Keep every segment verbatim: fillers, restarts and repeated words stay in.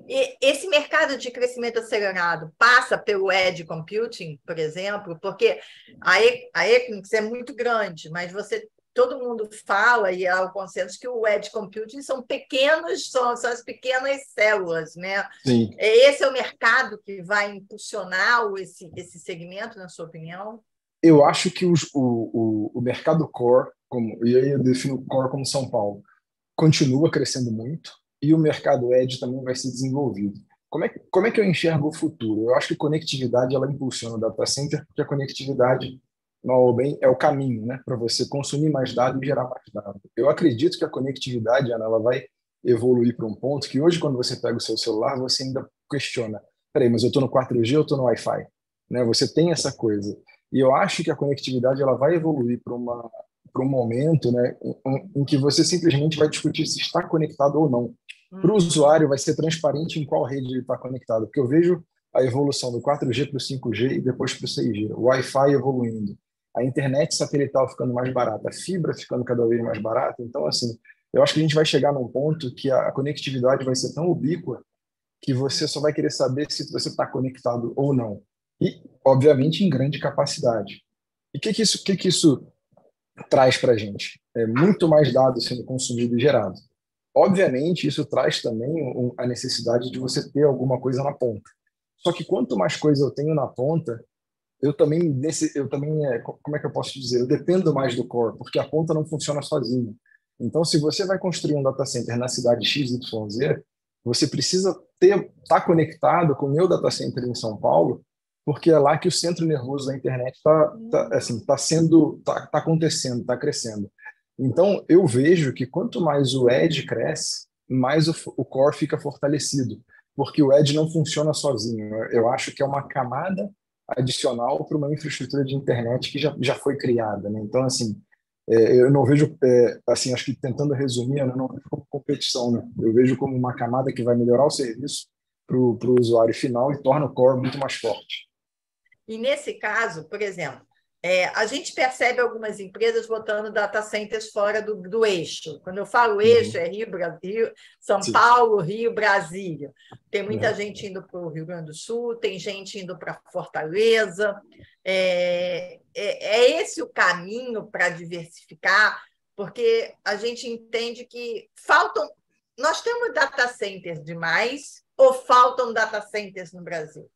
E esse mercado de crescimento acelerado passa pelo edge computing, por exemplo, porque a, e, a Equinix é muito grande, mas você todo mundo fala, e há o consenso, que o edge computing são pequenos, são, são as pequenas células, né? Sim. Esse é o mercado que vai impulsionar esse, esse segmento, na sua opinião? Eu acho que os, o, o, o mercado core, como, e aí eu defino core como São Paulo, continua crescendo muito e o mercado edge também vai ser desenvolvido. Como é, que- como é que eu enxergo o futuro? Eu acho que conectividade ela impulsiona o data center, porque a conectividade, mal ou bem, é o caminho, né, para você consumir mais dados e gerar mais dados. Eu acredito que a conectividade, Ana, ela vai evoluir para um ponto que hoje, quando você pega o seu celular, você ainda questiona: peraí, mas eu estou no quatro G ou estou no Wi-Fi? Né? Você tem essa coisa. E eu acho que a conectividade ela vai evoluir para uma para um momento, né, em, em que você simplesmente vai discutir se está conectado ou não. Para o Uhum. usuário vai ser transparente em qual rede ele está conectado, porque eu vejo a evolução do quatro G para o cinco G e depois para o seis G, o Wi-Fi evoluindo, a internet satelital ficando mais barata, a fibra ficando cada vez mais barata. Então, assim, eu acho que a gente vai chegar num ponto que a conectividade vai ser tão ubíqua que você só vai querer saber se você está conectado ou não. E, obviamente, em grande capacidade. E o que, que isso, que, que isso traz para a gente? É muito mais dados sendo consumido e gerado. Obviamente, isso traz também um, a necessidade de você ter alguma coisa na ponta. Só que quanto mais coisa eu tenho na ponta, eu também, nesse, eu também é, como é que eu posso dizer? Eu dependo mais do core, porque a ponta não funciona sozinha. Então, se você vai construir um data center na cidade X Y Z, você precisa ter estar conectado com o meu data center em São Paulo, porque é lá que o centro nervoso da internet está tá, tá, assim, tá sendo, está tá acontecendo, está crescendo. Então, eu vejo que quanto mais o edge cresce, mais o, o core fica fortalecido, porque o edge não funciona sozinho. Eu acho que é uma camada adicional para uma infraestrutura de internet que já, já foi criada, né? Então, assim, é, eu não vejo, é, assim, acho que tentando resumir, eu não vejo como competição, né? Eu vejo como uma camada que vai melhorar o serviço para o usuário final e torna o core muito mais forte. E nesse caso, por exemplo, é, a gente percebe algumas empresas botando data centers fora do, do eixo. Quando eu falo eixo, Uhum. é Rio, Brasil, São Sim. Paulo, Rio, Brasília. Tem muita Uhum. gente indo para o Rio Grande do Sul, tem gente indo para Fortaleza. É, é, é esse o caminho para diversificar, porque a gente entende que faltam. Nós temos data centers demais ou faltam data centers no Brasil?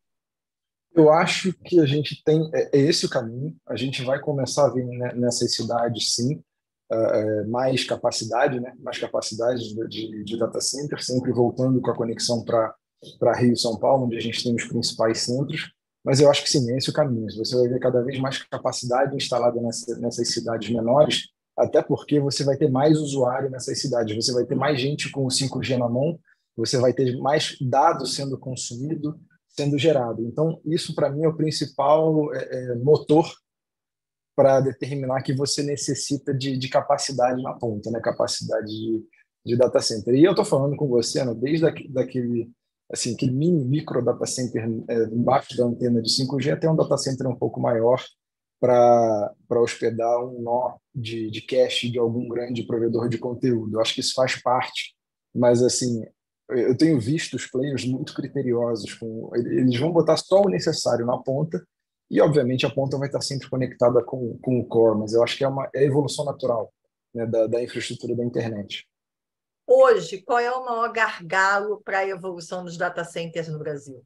Eu acho que a gente tem, é, é esse o caminho, a gente vai começar a ver, né, nessas cidades, sim, é, mais capacidade, né, mais capacidade de, de, de data center, sempre voltando com a conexão para para Rio e São Paulo, onde a gente tem os principais centros, mas eu acho que sim, é esse o caminho. Você vai ver cada vez mais capacidade instalada nessa, nessas cidades menores, até porque você vai ter mais usuário nessas cidades, você vai ter mais gente com o cinco G na mão, você vai ter mais dados sendo consumido, sendo gerado. Então, isso para mim é o principal é, é, motor para determinar que você necessita de, de capacidade na ponta, né? Capacidade de, de data center. E eu estou falando com você, né, desde aquele, daquele, assim, aquele mini micro data center é, embaixo da antena de cinco G até um data center um pouco maior para para hospedar um nó de, de cache de algum grande provedor de conteúdo. Eu acho que isso faz parte, mas assim, eu tenho visto os players muito criteriosos, com, eles vão botar só o necessário na ponta e, obviamente, a ponta vai estar sempre conectada com, com o core, mas eu acho que é uma é a evolução natural, né, da, da infraestrutura da internet. Hoje, qual é o maior gargalo para a evolução dos data centers no Brasil?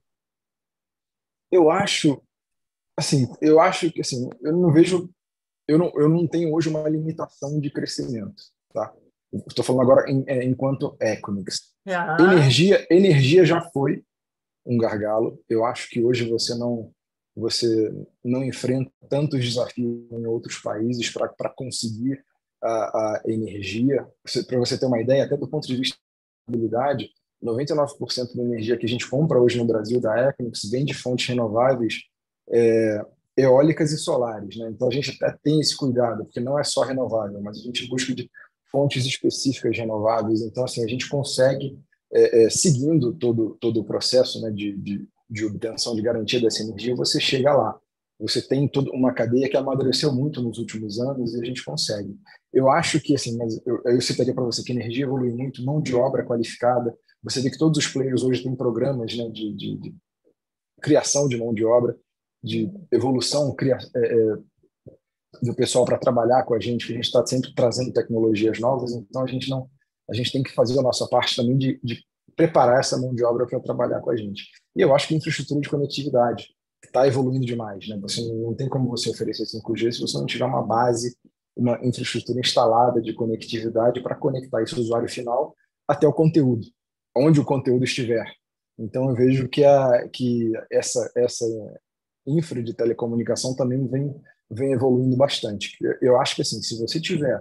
Eu acho, assim, eu acho que, assim, eu não vejo, eu não, eu não tenho hoje uma limitação de crescimento, tá? Estou falando agora em, é, enquanto Equinix. Ah, Energia, energia já foi um gargalo. Eu acho que hoje você não você não enfrenta tantos desafios em outros países para conseguir a, a energia. Para você ter uma ideia, até do ponto de vista de estabilidade, noventa e nove por cento da energia que a gente compra hoje no Brasil da Equinix vem de fontes renováveis, é, eólicas e solares, né? Então a gente até tem esse cuidado, porque não é só renovável, mas a gente busca de fontes específicas renováveis. Então assim a gente consegue é, é, seguindo todo todo o processo, né, de, de, de obtenção de garantia dessa energia, você chega lá. Você tem toda uma cadeia que amadureceu muito nos últimos anos e a gente consegue. Eu acho que, assim, mas eu, eu citaria para você que a energia evolui muito, mão de obra qualificada, Você vê que todos os players hoje têm programas, né, de, de, de criação de mão de obra, de evolução, cria, é, é, do pessoal para trabalhar com a gente, que a gente está sempre trazendo tecnologias novas, então a gente não, a gente tem que fazer a nossa parte também de, de preparar essa mão de obra para trabalhar com a gente. E eu acho que a infraestrutura de conectividade está evoluindo demais, né? Você não, não tem como você oferecer cinco G se você não tiver uma base, uma infraestrutura instalada de conectividade para conectar esse usuário final até o conteúdo, onde o conteúdo estiver. Então eu vejo que a que essa essa infra de telecomunicação também vem vem evoluindo bastante. Eu acho que assim, se você tiver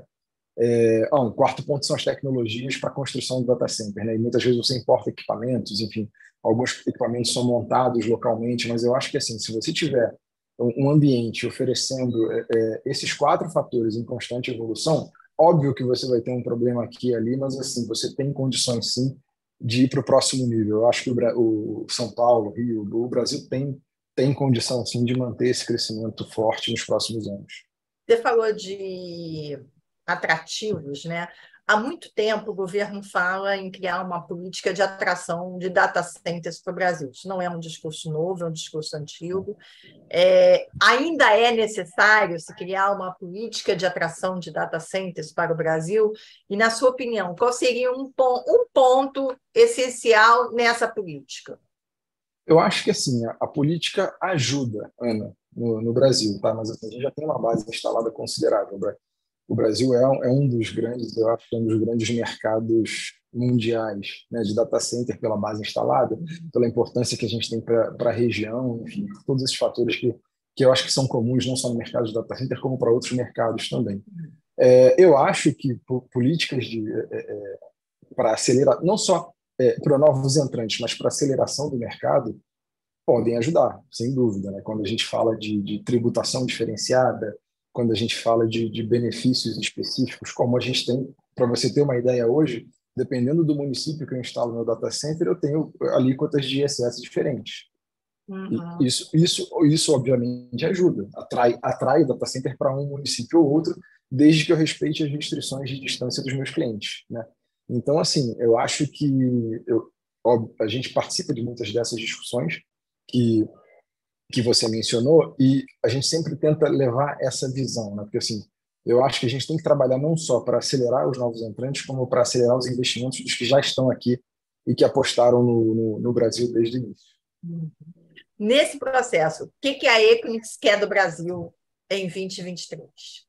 é, ah, um quarto ponto são as tecnologias para a construção do data center, né? E muitas vezes você importa equipamentos, enfim, alguns equipamentos são montados localmente, mas eu acho que assim, se você tiver um ambiente oferecendo é, é, esses quatro fatores em constante evolução, óbvio que você vai ter um problema aqui e ali, mas assim, você tem condições sim de ir para o próximo nível. Eu acho que o, o São Paulo, Rio, o Brasil tem tem condição sim de manter esse crescimento forte nos próximos anos. Você falou de atrativos, né? Há muito tempo o governo fala em criar uma política de atração de data centers para o Brasil. Isso não é um discurso novo, é um discurso antigo. É, ainda é necessário se criar uma política de atração de data centers para o Brasil? E, na sua opinião, qual seria um, um ponto essencial nessa política? Eu acho que assim, a, a política ajuda, Ana, no, no Brasil, tá? Mas assim, a gente já tem uma base instalada considerável. O Brasil é, um- é um dos grandes, eu acho que é um dos grandes mercados mundiais, né, de data center pela base instalada, pela importância que a gente tem para a região, enfim, todos esses fatores que, que eu acho que são comuns não só no mercado de data center, como para outros mercados também. É, eu acho que po- políticas de é, para acelerar, não só é, para novos entrantes, mas para aceleração do mercado, podem ajudar, sem dúvida, né? Quando a gente fala de, de tributação diferenciada, quando a gente fala de, de benefícios específicos, como a gente tem, para você ter uma ideia hoje, dependendo do município que eu instalo meu data center, eu tenho alíquotas de I S S diferentes. E Uhum. isso, isso, isso obviamente ajuda, atrai, atrai o data center para um município ou outro, desde que eu respeite as restrições de distância dos meus clientes, né? Então, assim, eu acho que eu, ó, a gente participa de muitas dessas discussões que que você mencionou, e a gente sempre tenta levar essa visão, né? Porque assim, eu acho que a gente tem que trabalhar não só para acelerar os novos entrantes, como para acelerar os investimentos dos que já estão aqui e que apostaram no, no, no Brasil desde o início. Nesse processo, o que que a Equinix quer do Brasil em dois mil e vinte e três?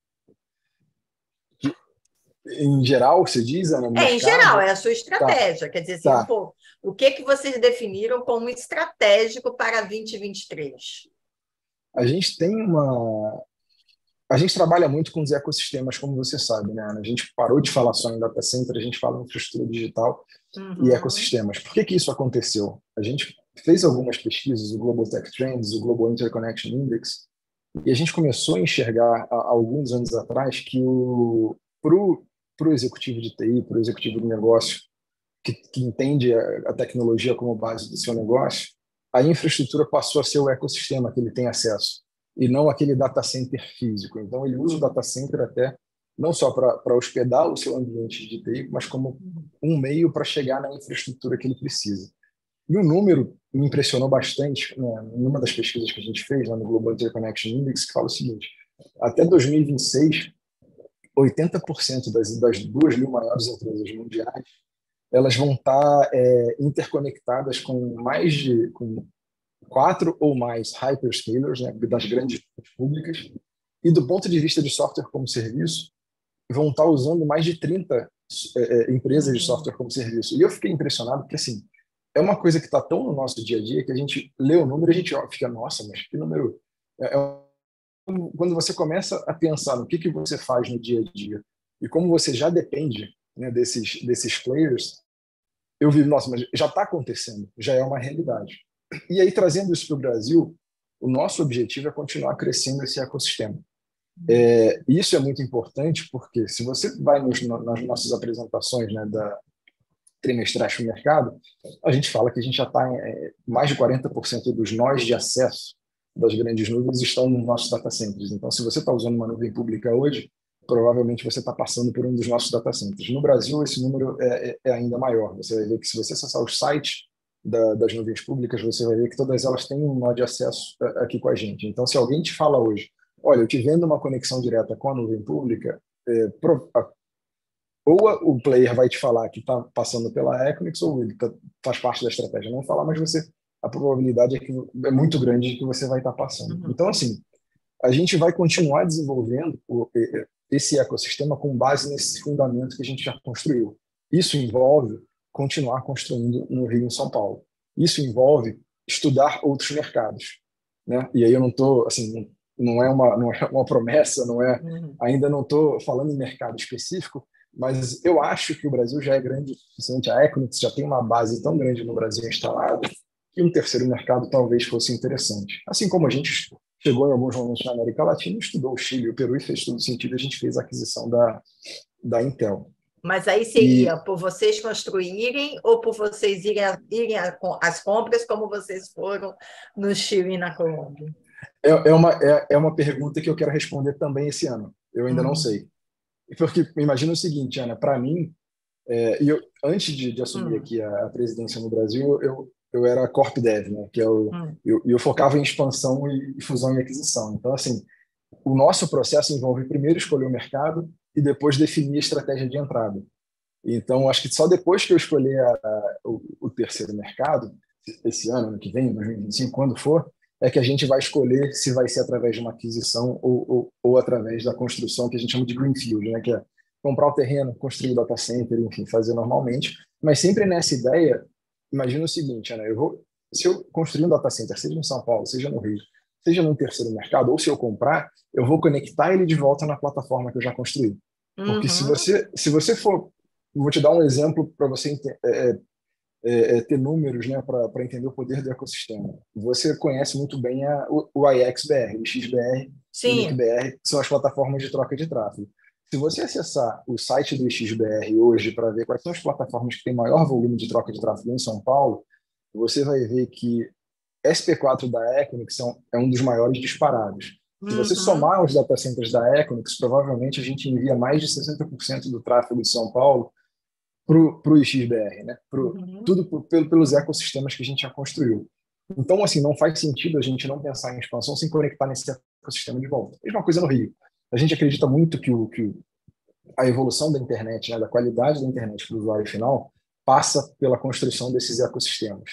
Em geral, você diz, Ana, no É, em geral, mercado, é a sua tá, estratégia. Quer dizer, assim, um tá. pouco, o que que vocês definiram como estratégico para dois mil e vinte e três? A gente tem uma, a gente trabalha muito com os ecossistemas, como você sabe, né, Ana? A gente parou de falar só em data center, a gente fala em infraestrutura digital e Uhum. ecossistemas. Por que que isso aconteceu? A gente fez algumas pesquisas, o Global Tech Trends, o Global Interconnection Index, e a gente começou a enxergar há alguns anos atrás que para o executivo de T I, para o executivo de negócio, que, que entende a, a tecnologia como base do seu negócio, a infraestrutura passou a ser o ecossistema que ele tem acesso, e não aquele data center físico. Então, ele usa o data center até não só para hospedar o seu ambiente de T I, mas como um meio para chegar na infraestrutura que ele precisa. E um número me impressionou bastante, né, numa das pesquisas que a gente fez lá no Global Interconnection Index, que fala o seguinte: até dois mil e vinte e seis, oitenta por cento das, das duas mil maiores empresas mundiais elas vão estar é, interconectadas com mais de com quatro ou mais hyperscalers, né, das grandes públicas, e do ponto de vista de software como serviço, vão estar usando mais de trinta é, empresas de Uhum. software como serviço. E eu fiquei impressionado porque, assim, é uma coisa que está tão no nosso dia a dia que a gente lê o número e a gente ó, fica, nossa, mas que número... É, é, quando você começa a pensar no que, que você faz no dia a dia e como você já depende, né, desses, desses players, eu vi, nossa, mas já está acontecendo, já é uma realidade. E aí, trazendo isso para o Brasil, o nosso objetivo é continuar crescendo esse ecossistema. É, isso é muito importante porque se você vai nos, nas nossas apresentações, né, da trimestrais para o mercado, a gente fala que a gente já está em é, mais de quarenta por cento dos nós de acesso das grandes nuvens estão nos nossos data centers. Então, se você está usando uma nuvem pública hoje, provavelmente você está passando por um dos nossos data centers. No Brasil, esse número é, é, é ainda maior. Você vai ver que se você acessar os sites da, das nuvens públicas, você vai ver que todas elas têm um nó de acesso aqui com a gente. Então, se alguém te fala hoje, olha, eu te vendo uma conexão direta com a nuvem pública, é, pro, a, ou o player vai te falar que está passando pela Equinix, ou ele tá, faz parte da estratégia não falar, mas você, a probabilidade é, que, é muito grande de que você vai estar tá passando. Uhum. Então, assim, a gente vai continuar desenvolvendo o, esse ecossistema com base nesse fundamento que a gente já construiu. Isso envolve continuar construindo no Rio e em São Paulo. Isso envolve estudar outros mercados, né? E aí eu não estou, assim, não é uma, não é uma promessa, não é, uhum. ainda não estou falando em mercado específico, mas eu acho que o Brasil já é grande o suficiente, a Equinix já tem uma base tão grande no Brasil instalada, que um terceiro mercado talvez fosse interessante. Assim como a gente chegou em alguns momentos na América Latina, estudou o Chile e o Peru e fez todo sentido, a gente fez a aquisição da, da Intel. Mas aí seria e, por vocês construírem ou por vocês irem, irem às compras, como vocês foram no Chile e na Colômbia? É, é, uma, é, é uma pergunta que eu quero responder também esse ano. Eu ainda hum. não sei. Porque imagina o seguinte, Ana, para mim, é, eu, antes de, de assumir Hum. aqui a, a presidência no Brasil, eu, eu era Corp Dev, né? Que é o, hum. eu, eu focava em expansão e fusão e aquisição. Então, assim, o nosso processo envolve primeiro escolher o mercado e depois definir a estratégia de entrada. Então, acho que só depois que eu escolher a, a, o, o terceiro mercado, esse ano, ano que vem, dois mil e vinte e cinco, quando for, é que a gente vai escolher se vai ser através de uma aquisição ou, ou, ou através da construção, que a gente chama de greenfield, né? Que é comprar o terreno, construir o data center, enfim, fazer normalmente. Mas sempre nessa ideia, imagina o seguinte, Ana, eu vou, se eu construir um data center, seja em São Paulo, seja no Rio, seja num terceiro mercado, ou se eu comprar, eu vou conectar ele de volta na plataforma que eu já construí. Porque uhum. se você, se você for... Vou te dar um exemplo para você é, é, é, ter números, né, para entender o poder do ecossistema. Você conhece muito bem a, o, o I X B R, o X B R, o N I C B R, que são as plataformas de troca de tráfego. Se você acessar o site do X B R hoje para ver quais são as plataformas que têm maior volume de troca de tráfego em São Paulo, você vai ver que S P quatro da Equinix é um dos maiores disparados. Se você uhum. somar os data centers da Equinix, provavelmente a gente envia mais de sessenta por cento do tráfego de São Paulo para o X B R, né? Pro, uhum. Tudo por, pelos ecossistemas que a gente já construiu. Então, assim, não faz sentido a gente não pensar em expansão sem conectar nesse ecossistema de volta. Mesma coisa no Rio. A gente acredita muito que, o, que a evolução da internet, né, da qualidade da internet para o usuário final, passa pela construção desses ecossistemas.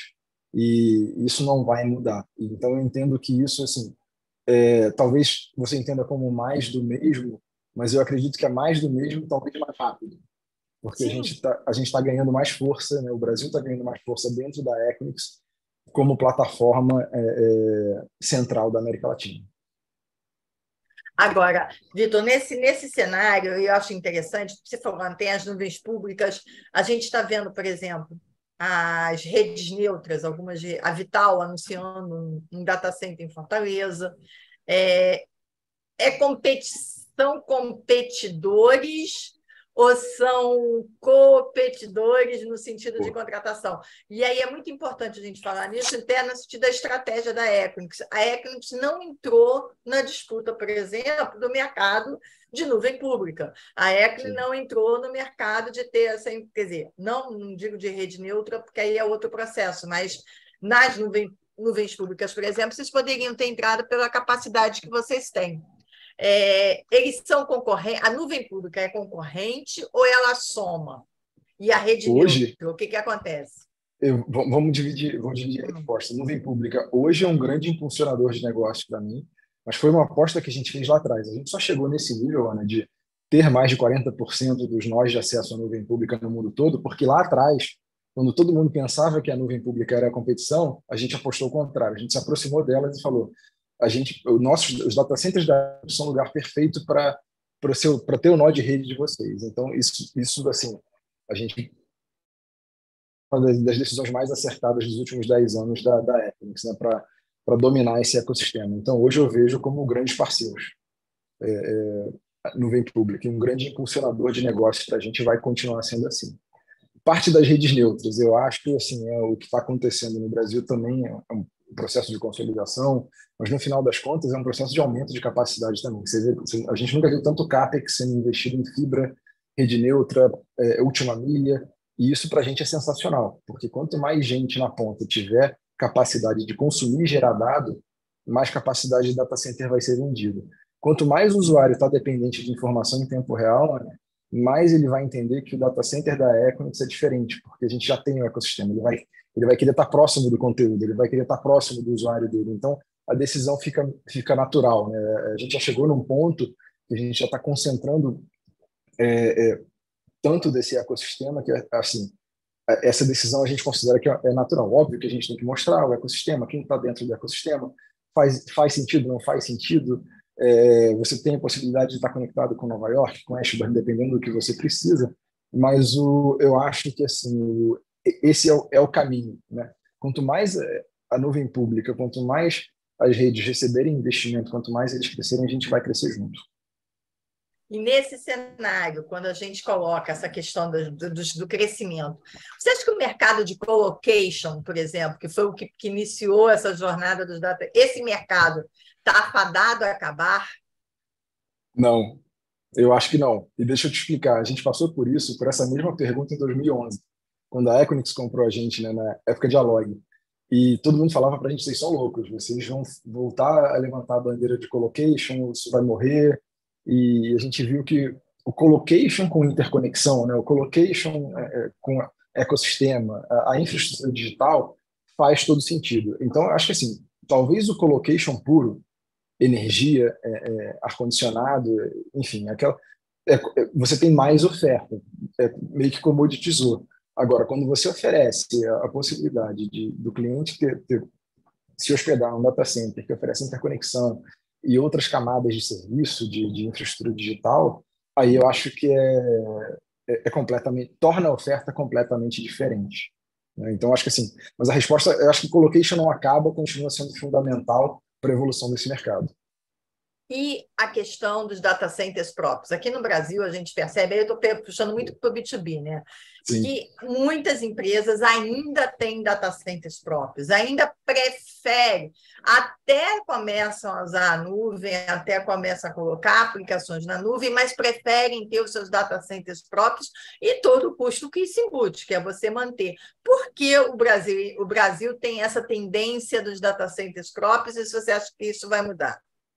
E isso não vai mudar. Então, eu entendo que isso, assim, é, talvez você entenda como mais do mesmo, mas eu acredito que é mais do mesmo, talvez mais rápido. Porque Sim. a gente está a gente tá ganhando mais força, né? O Brasil está ganhando mais força dentro da Equinix como plataforma é, é, central da América Latina. Agora, Vitor, nesse, nesse cenário, eu acho interessante, você falou, tem as nuvens públicas, a gente está vendo, por exemplo, as redes neutras, algumas, a Vital anunciando um, um data center em Fortaleza. É, é competição, competidores ou são competidores no sentido de contratação? E aí é muito importante a gente falar nisso, até no sentido da estratégia da Equinix. A Equinix não entrou na disputa, por exemplo, do mercado de nuvem pública. A Equinix Sim. não entrou no mercado de ter essa... Quer dizer, não, não digo de rede neutra, porque aí é outro processo, mas nas nuvens, nuvens públicas, por exemplo, vocês poderiam ter entrado pela capacidade que vocês têm. É, eles são concorrentes, a nuvem pública é concorrente ou ela soma? E a rede hoje, neutra, o que, que acontece? Eu, vamos dividir, vamos dividir a resposta. Nuvem pública hoje é um grande impulsionador de negócio para mim, mas foi uma aposta que a gente fez lá atrás. A gente só chegou nesse nível, Ana, de ter mais de quarenta por cento dos nós de acesso à nuvem pública no mundo todo, porque lá atrás, quando todo mundo pensava que a nuvem pública era a competição, a gente apostou o contrário. A gente se aproximou delas e falou: a gente, os nossos, os data centers da são um lugar perfeito para para ter o nó de rede de vocês. Então isso, isso assim, a gente uma das decisões mais acertadas dos últimos dez anos da, da Equinix, né, para dominar esse ecossistema. Então, hoje eu vejo como grandes parceiros. É, é, nuvem pública, e um grande impulsionador de negócios para a gente vai continuar sendo assim. Parte das redes neutras, eu acho que assim, é, o que está acontecendo no Brasil também é, o processo de consolidação, mas no final das contas é um processo de aumento de capacidade também. Você vê, a gente nunca viu tanto CAPEX sendo investido em fibra, rede neutra, é, última milha, e isso para a gente é sensacional, porque quanto mais gente na ponta tiver capacidade de consumir e gerar dado, mais capacidade de data center vai ser vendida. Quanto mais o usuário está dependente de informação em tempo real, né, mais ele vai entender que o data center da Equinix é diferente, porque a gente já tem o ecossistema, ele vai, ele vai querer estar próximo do conteúdo, ele vai querer estar próximo do usuário dele. Então, a decisão fica, fica natural, né? A gente já chegou num ponto que a gente já está concentrando é, é, tanto desse ecossistema que, assim, essa decisão a gente considera que é natural. Óbvio que a gente tem que mostrar o ecossistema, quem está dentro do ecossistema, faz, faz sentido, não faz sentido. É, você tem a possibilidade de estar conectado com Nova York, com Ashburn, dependendo do que você precisa, mas o, eu acho que assim, o, esse é o, é o caminho, né? Quanto mais a nuvem pública, quanto mais as redes receberem investimento, quanto mais eles crescerem, a gente vai crescer junto. E nesse cenário, quando a gente coloca essa questão do, do, do crescimento, você acha que o mercado de colocation, por exemplo, que foi o que, que iniciou essa jornada dos data, esse mercado está afadado a acabar? Não, eu acho que não. E deixa eu te explicar, a gente passou por isso, por essa mesma pergunta em dois mil e onze, quando a Equinix comprou a gente, né, na época de Alog. E todo mundo falava para a gente, vocês são loucos, vocês vão voltar a levantar a bandeira de colocation, isso vai morrer. E a gente viu que o colocation com interconexão, né, o colocation é, com ecossistema, a, a infraestrutura digital faz todo sentido. Então, eu acho que assim, talvez o colocation puro, energia, é, é, ar-condicionado, enfim, aquela, é, você tem mais oferta, é, meio que comoditizou. Agora, quando você oferece a, a possibilidade de, do cliente ter, ter, se hospedar num data center que oferece interconexão e outras camadas de serviço, de, de infraestrutura digital, aí eu acho que é, é, é completamente, torna a oferta completamente diferente. Né? Então, acho que assim, mas a resposta, eu acho que o colocation não acaba, continua sendo fundamental para a evolução desse mercado. E a questão dos data centers próprios. Aqui no Brasil, a gente percebe, eu estou puxando muito para o B dois B, né? Sim. Que muitas empresas ainda têm data centers próprios, ainda preferem, até começam a usar a nuvem, até começam a colocar aplicações na nuvem, mas preferem ter os seus data centers próprios e todo o custo que isso embute, que é você manter. Por que o Brasil, o Brasil tem essa tendência dos data centers próprios e se você acha que isso vai mudar?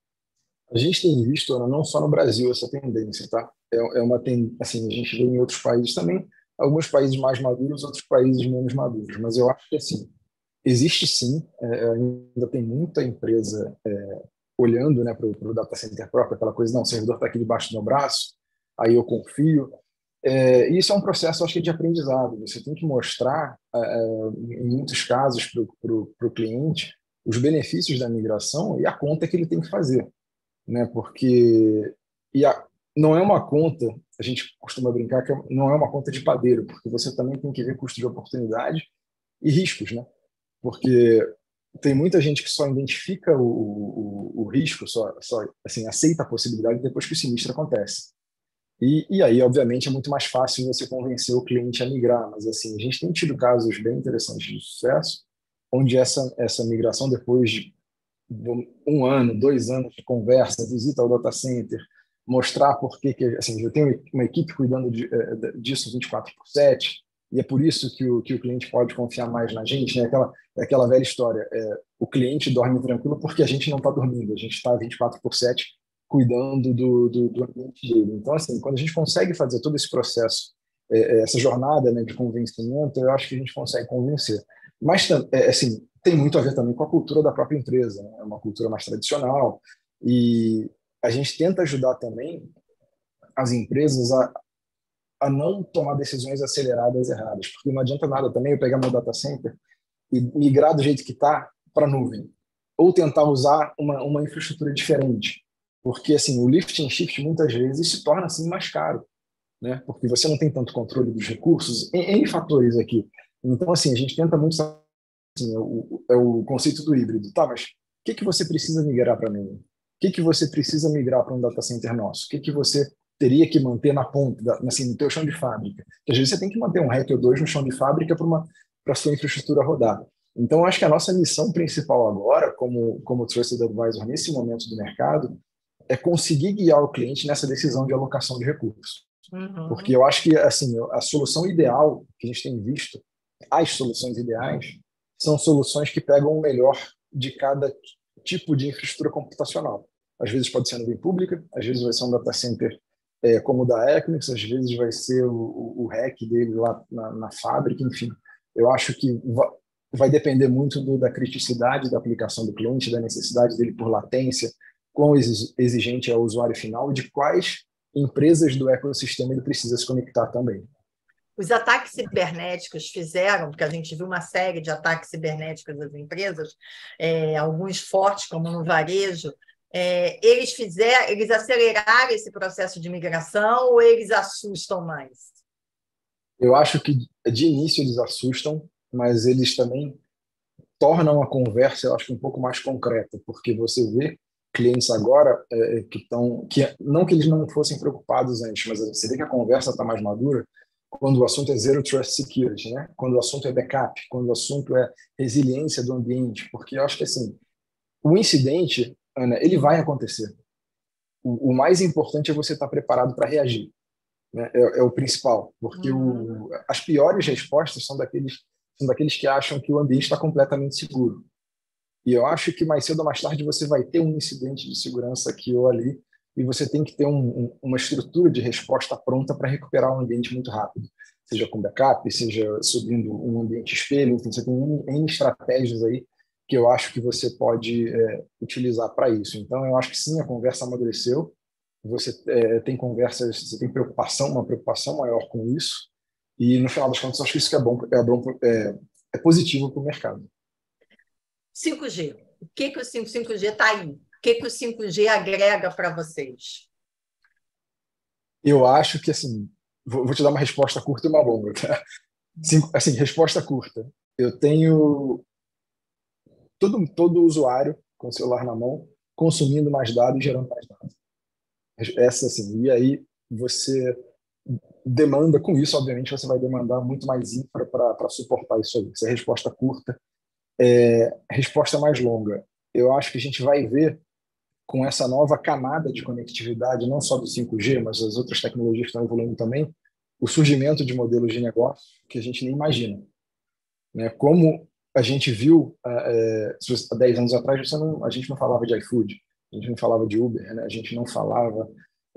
A gente tem visto, Ana, não só no Brasil, essa tendência, tá? É, é uma tendência, assim, a gente vê em outros países também, alguns países mais maduros, outros países menos maduros, mas eu acho que, assim, existe sim, é, ainda tem muita empresa é, olhando, né, para o data center próprio, aquela coisa, não, o servidor está aqui debaixo do meu braço, aí eu confio. É, e isso é um processo, acho que, de aprendizado. Você tem que mostrar, é, em muitos casos, para o cliente, os benefícios da migração e a conta que ele tem que fazer. Né? Porque e a, não é uma conta, a gente costuma brincar que não é uma conta de padeiro, porque você também tem que ver custo de oportunidade e riscos, né? Porque tem muita gente que só identifica o, o, o risco, só, só assim, aceita a possibilidade depois que o sinistro acontece. E, e aí, obviamente, é muito mais fácil você convencer o cliente a migrar, mas assim, a gente tem tido casos bem interessantes de sucesso, onde essa, essa migração, depois de um ano, dois anos de conversa, visita ao data center, mostrar por que, assim, eu tenho uma equipe cuidando de, disso vinte e quatro por sete, e é por isso que o, que o cliente pode confiar mais na gente, né? Aquela, aquela velha história, é, o cliente dorme tranquilo porque a gente não está dormindo, a gente está vinte e quatro por sete cuidando do, do, do ambiente dele. Então, assim, quando a gente consegue fazer todo esse processo, é, essa jornada, né, de convencimento, eu acho que a gente consegue convencer. Mas, é, assim, tem muito a ver também com a cultura da própria empresa, né? É uma cultura mais tradicional, e a gente tenta ajudar também as empresas a, a não tomar decisões aceleradas erradas, porque não adianta nada também eu pegar meu data center e migrar do jeito que está para a nuvem, ou tentar usar uma, uma infraestrutura diferente, porque assim, o lift and shift muitas vezes se torna assim mais caro, né? Porque você não tem tanto controle dos recursos, em, em fatores aqui. Então, assim, a gente tenta muito assim, é, o, é o conceito do híbrido. Tá, mas o que, que você precisa migrar para mim? O que, que você precisa migrar para um data center nosso? O que, que você teria que manter na ponta, da, assim, no teu chão de fábrica? Porque às vezes você tem que manter um rack ou dois no chão de fábrica para uma para sua infraestrutura rodar. Então, acho que a nossa missão principal agora, como, como Trusted Advisor nesse momento do mercado, é conseguir guiar o cliente nessa decisão de alocação de recursos. Porque Uhum. eu acho que assim, a solução ideal que a gente tem visto, as soluções ideais, são soluções que pegam o melhor de cada tipo de infraestrutura computacional. Às vezes pode ser nuvem pública, às vezes vai ser um data center é, como o da Equinix, às vezes vai ser o, o, o rack dele lá na, na fábrica, enfim. Eu acho que va- vai depender muito do, da criticidade da aplicação do cliente, da necessidade dele por latência, quão exi- exigente é o usuário final e de quais empresas do ecossistema ele precisa se conectar também. Os ataques cibernéticos fizeram, porque a gente viu uma série de ataques cibernéticos das empresas, é, alguns fortes, como no varejo, é, eles fizeram, eles aceleraram esse processo de migração ou eles assustam mais? Eu acho que de início eles assustam, mas eles também tornam a conversa, eu acho, um pouco mais concreta, porque você vê clientes agora é, que estão, que não que eles não fossem preocupados antes, mas você vê que a conversa está mais madura quando o assunto é Zero Trust Security, né? Quando o assunto é backup, quando o assunto é resiliência do ambiente, porque eu acho que assim, o incidente, Ana, ele vai acontecer. O, o mais importante é você estar preparado para reagir, né? É, é o principal, porque Uhum. o, as piores respostas são daqueles são daqueles que acham que o ambiente está completamente seguro. E eu acho que mais cedo ou mais tarde você vai ter um incidente de segurança aqui ou ali, e você tem que ter um, um, uma estrutura de resposta pronta para recuperar um ambiente muito rápido, seja com backup, seja subindo um ambiente espelho, enfim, você tem N estratégias aí que eu acho que você pode é, utilizar para isso. Então, eu acho que sim, a conversa amadureceu, você é, tem conversas, você tem preocupação, uma preocupação maior com isso, e no final das contas, eu acho que isso que é bom, é, bom, é, é positivo para o mercado. cinco G. O que, que o cinco G está aí? O que, que o cinco G agrega para vocês? Eu acho que, assim, vou, vou te dar uma resposta curta e uma longa, tá? Cinco, assim, resposta curta. Eu tenho todo, todo usuário com o celular na mão consumindo mais dados e gerando mais dados. Essa, assim, e aí você demanda, com isso, obviamente, você vai demandar muito mais infra para suportar isso aí. Essa é a resposta curta. É, resposta mais longa. Eu acho que a gente vai ver com essa nova camada de conectividade, não só do cinco G, mas as outras tecnologias que estão evoluindo também, o surgimento de modelos de negócio que a gente nem imagina, né? Como a gente viu é, há dez anos atrás, você não, a gente não falava de iFood, a gente não falava de Uber, né? A gente não falava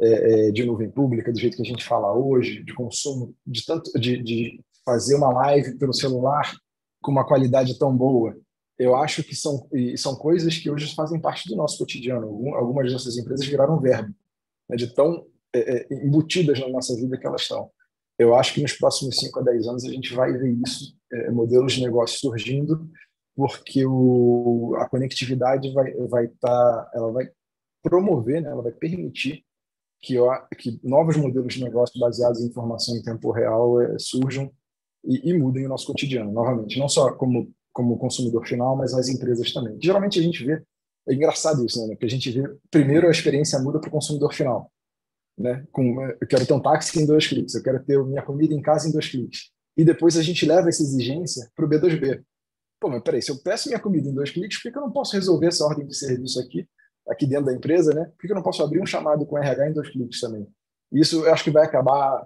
é, de nuvem pública do jeito que a gente fala hoje, de consumo, de tanto de, de fazer uma live pelo celular com uma qualidade tão boa. Eu acho que são, são coisas que hoje fazem parte do nosso cotidiano. Algumas dessas empresas viraram verbo, né, de tão é, é, embutidas na nossa vida que elas estão. Eu acho que nos próximos cinco a dez anos a gente vai ver isso, é, modelos de negócio surgindo, porque o, a conectividade vai, vai tá, ela vai promover, né, ela vai permitir que, que novos modelos de negócio baseados em informação em tempo real é, surjam e, e mudem o nosso cotidiano, novamente. Não só como, como consumidor final, mas as empresas também. Geralmente a gente vê, é engraçado isso, né? Que a gente vê, primeiro a experiência muda para o consumidor final, né? Com, eu quero ter um táxi em dois cliques, eu quero ter minha comida em casa em dois cliques. E depois a gente leva essa exigência para o B dois B. Pô, mas peraí, se eu peço minha comida em dois cliques, por que eu não posso resolver essa ordem de serviço aqui, aqui dentro da empresa, né? Por que eu não posso abrir um chamado com R H em dois cliques também? Isso eu acho que vai acabar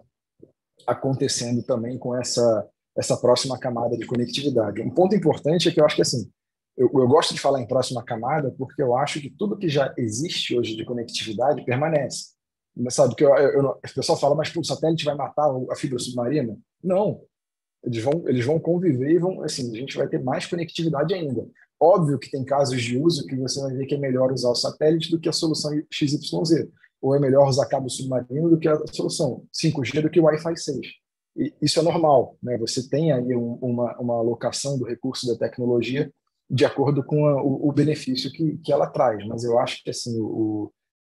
acontecendo também com essa, essa próxima camada de conectividade. Um ponto importante é que eu acho que assim, eu, eu gosto de falar em próxima camada porque eu acho que tudo que já existe hoje de conectividade permanece. Mas, sabe, que eu, eu, eu, o pessoal fala, mas o satélite vai matar a fibra submarina? Não, eles vão, eles vão conviver e vão, assim, a gente vai ter mais conectividade ainda. Óbvio que tem casos de uso que você vai ver que é melhor usar o satélite do que a solução X Y Z, ou é melhor usar cabo submarino do que a solução cinco G do que o Wi-Fi seis. E isso é normal, né? Você tem aí um, uma, uma alocação do recurso da tecnologia de acordo com a, o, o benefício que, que ela traz. Mas eu acho que assim, o,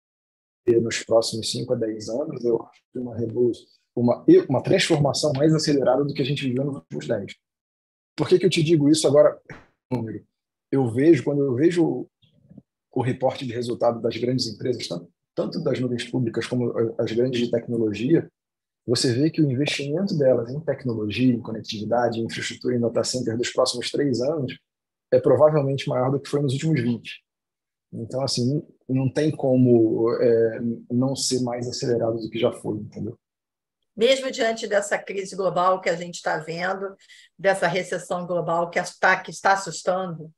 nos próximos cinco a dez anos, eu acho que uma revolução, uma, uma transformação mais acelerada do que a gente viveu nos últimos dez. Por que, que eu te digo isso agora? Eu vejo, quando eu vejo o reporte de resultado das grandes empresas, tanto, tanto das nuvens públicas como as grandes de tecnologia, você vê que o investimento delas em tecnologia, em conectividade, em infraestrutura, em data center dos próximos três anos é provavelmente maior do que foi nos últimos vinte. Então, assim, não tem como é, não ser mais acelerado do que já foi, entendeu? Mesmo diante dessa crise global que a gente está vendo, dessa recessão global que está, que está assustando?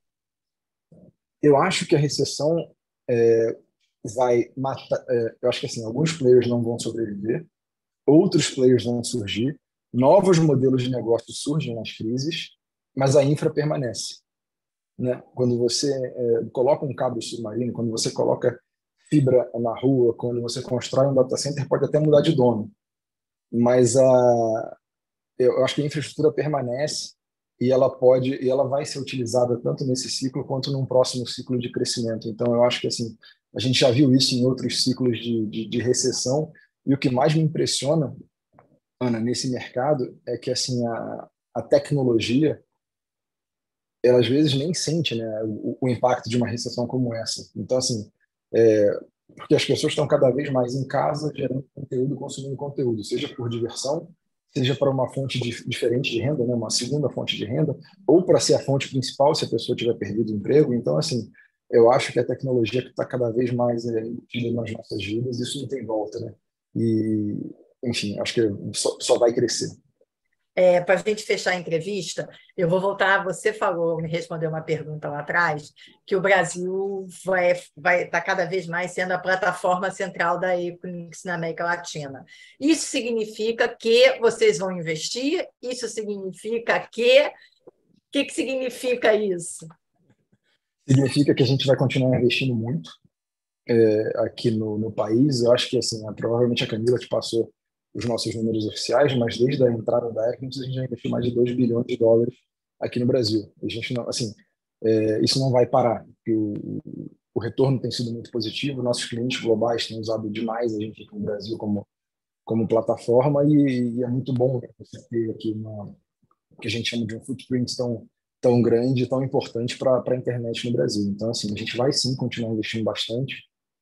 Eu acho que a recessão é, vai matar. É, eu acho que assim, alguns players não vão sobreviver, outros players vão surgir, novos modelos de negócio surgem nas crises, mas a infra permanece, né? Quando você é, coloca um cabo submarino, quando você coloca fibra na rua, quando você constrói um data center, pode até mudar de dono, mas a, eu acho que a infraestrutura permanece e ela pode e ela vai ser utilizada tanto nesse ciclo quanto num próximo ciclo de crescimento. Então, eu acho que assim a gente já viu isso em outros ciclos de, de, de recessão e o que mais me impressiona, Ana, nesse mercado é que assim a, a tecnologia ela às vezes nem sente, né, o, o impacto de uma recessão como essa. Então, assim, é, porque as pessoas estão cada vez mais em casa gerando conteúdo, consumindo conteúdo, seja por diversão, seja para uma fonte de, diferente de renda, né, uma segunda fonte de renda, ou para ser a fonte principal se a pessoa tiver perdido o emprego. Então, assim, eu acho que a tecnologia que está cada vez mais é, embutida nas nossas vidas, isso não tem volta, né? E, enfim, acho que só, só vai crescer. É, para a gente fechar a entrevista, eu vou voltar. Você falou, me respondeu uma pergunta lá atrás, que o Brasil vai vai estar cada vez mais sendo a plataforma central da Equinix na América Latina. Isso significa que vocês vão investir? Isso significa que... O que, que significa isso? Significa que a gente vai continuar investindo muito é, aqui no, no país. Eu acho que, assim, né, provavelmente a Camila te passou os nossos números oficiais, mas desde a entrada da Equinix a gente já investiu mais de dois bilhões de dólares aqui no Brasil. A gente não, assim, é, isso não vai parar, porque o, o retorno tem sido muito positivo, nossos clientes globais têm usado demais a gente aqui no Brasil como, como plataforma e, e é muito bom, né, você ter aqui uma, o que a gente chama de um footprint tão, tão grande, tão importante para a internet no Brasil. Então, assim, a gente vai sim continuar investindo bastante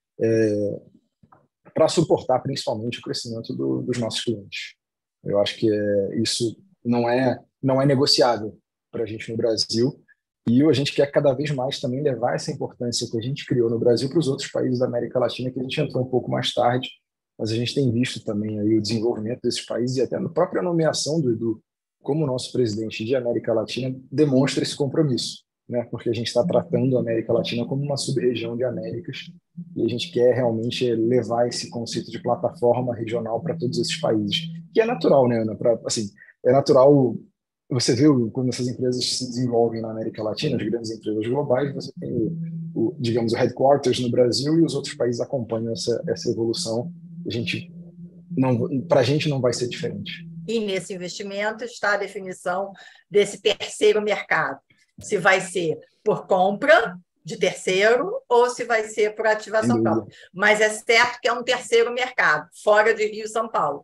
é, para suportar principalmente o crescimento do, dos nossos clientes. Eu acho que é, isso não é, não é negociável para a gente no Brasil e a gente quer cada vez mais também levar essa importância que a gente criou no Brasil para os outros países da América Latina, que a gente entrou um pouco mais tarde, mas a gente tem visto também aí o desenvolvimento desses países e até a própria nomeação do Edu como nosso presidente de América Latina demonstra esse compromisso, né? Porque a gente está tratando a América Latina como uma sub-região de Américas e a gente quer realmente levar esse conceito de plataforma regional para todos esses países, que é natural, né, Ana? Pra, assim, é natural. Você vê quando essas empresas se desenvolvem na América Latina, as grandes empresas globais, você tem o, o digamos, o headquarters no Brasil e os outros países acompanham essa, essa evolução. A gente não, para a gente não vai ser diferente. E nesse investimento está a definição desse terceiro mercado. Se vai ser por compra de terceiro ou se vai ser por ativação própria. Mas é certo que é um terceiro mercado, fora de Rio e São Paulo.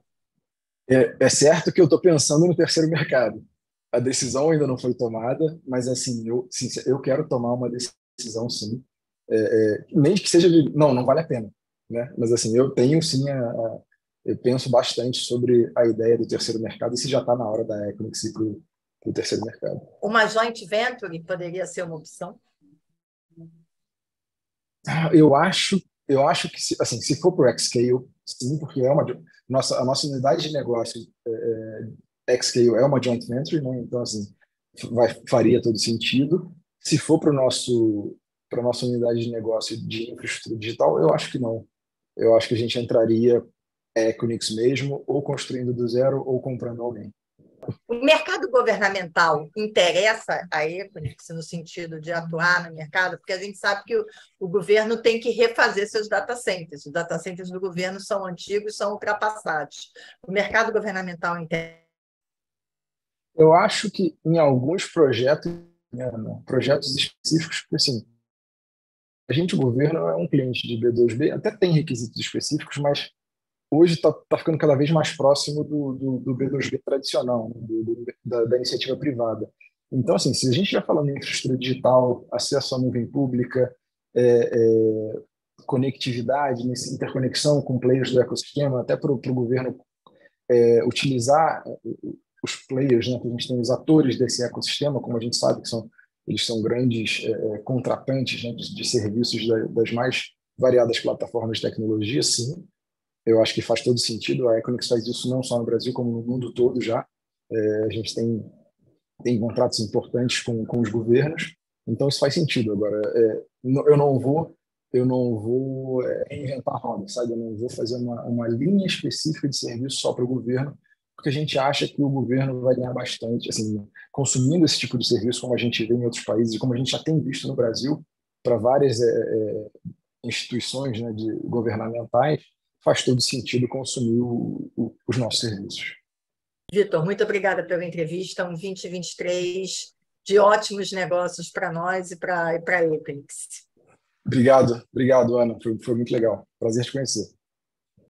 É, é certo que eu estou pensando no terceiro mercado. A decisão ainda não foi tomada, mas assim, eu, sim, eu quero tomar uma decisão, sim. É, é, nem que seja de, não, não vale a pena, né? Mas assim, eu tenho sim, a, a, eu penso bastante sobre a ideia do terceiro mercado e se já está na hora da Equinix ir para o terceiro mercado. Uma joint venture poderia ser uma opção? Eu acho, eu acho que se, assim, se for por xScale, sim, porque é uma nossa a nossa unidade de negócio é, é, xScale é uma joint venture, né? Então assim vai, faria todo sentido. Se for para o nosso para nossa unidade de negócio de infraestrutura digital, eu acho que não. Eu acho que a gente entraria Equinix mesmo, ou construindo do zero, ou comprando alguém. O mercado governamental interessa a Equinix no sentido de atuar no mercado? Porque a gente sabe que o, o governo tem que refazer seus data centers. Os data centers do governo são antigos, são ultrapassados. O mercado governamental interessa? Eu acho que em alguns projetos, né, projetos específicos, porque assim, a gente, o governo, é um cliente de B dois B, até tem requisitos específicos, mas hoje está tá ficando cada vez mais próximo do, do, do B dois B tradicional, né, do, do, da, da iniciativa privada. Então, assim, se a gente já falando em infraestrutura digital, acesso à nuvem pública, é, é, conectividade, nessa interconexão com players do ecossistema, até para o governo é, utilizar os players, né, que a gente tem os atores desse ecossistema, como a gente sabe que são eles são grandes é, contratantes, né, de, de serviços da, das mais variadas plataformas de tecnologia, sim. Eu acho que faz todo sentido. A Equinix faz isso não só no Brasil, como no mundo todo já. É, a gente tem, tem contratos importantes com, com os governos, então isso faz sentido. Agora, é, eu não vou eu não vou é, reinventar a roda, sabe? Eu não vou fazer uma, uma linha específica de serviço só para o governo, porque a gente acha que o governo vai ganhar bastante, assim, consumindo esse tipo de serviço, como a gente vê em outros países, e como a gente já tem visto no Brasil, para várias é, é, instituições, né, de governamentais, faz todo sentido consumir o, o, os nossos serviços. Vitor, muito obrigada pela entrevista. Um vinte e vinte e três de ótimos negócios para nós e para a Equinix. Obrigado, obrigado, Ana. Foi, foi muito legal. Prazer te conhecer.